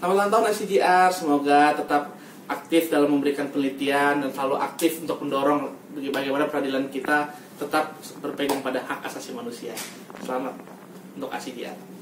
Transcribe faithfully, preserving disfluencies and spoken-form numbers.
Selamat ulang tahun A C G R, semoga tetap aktif dalam memberikan penelitian dan selalu aktif untuk mendorong bagaimana peradilan kita tetap berpegang pada hak asasi manusia. Selamat untuk A C G R.